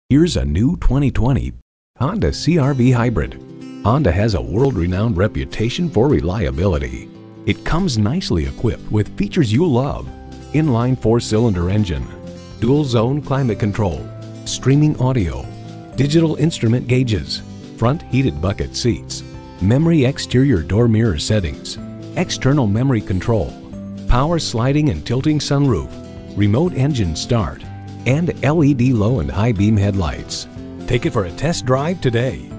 Here's a new 2020 Honda CR-V Hybrid. Honda has a world-renowned reputation for reliability. It comes nicely equipped with features you'll love: inline 4-cylinder engine, dual-zone climate control, streaming audio, digital instrument gauges, front heated bucket seats, memory exterior door mirror settings, external memory control, power sliding and tilting sunroof, remote engine start, and LED low and high beam headlights. Take it for a test drive today.